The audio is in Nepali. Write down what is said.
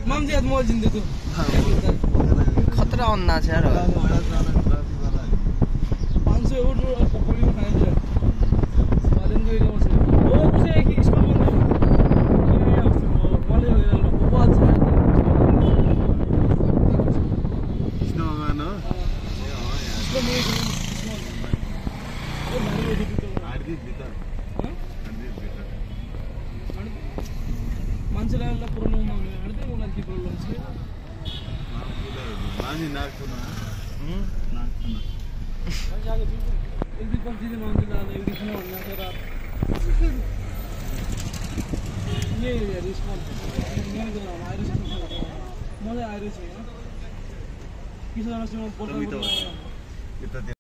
मामजी आज मौज जिंदे तू खतरा अन्ना छ यार 500 euro पकौड़ी खाए थे वालेन गए थे मुझे वो मुझे एक इसको बोल रहे ये वाले हो गया लोग बहुत अच्छा स्नो गाना इसको मैं वो भारी हो गई तो आरती भीतर मान्छेलाई पुरानो हुँदैन हेर्दै मलाई के प्रब्लम छ मानी नाक्छुना एक दिन कम चीजें मान्छेलाई एक दिन भन्दा तर ये रिस्पोन्स मैले त आइरिस मजा आइरिस हैन किन जनासँग बोल्दा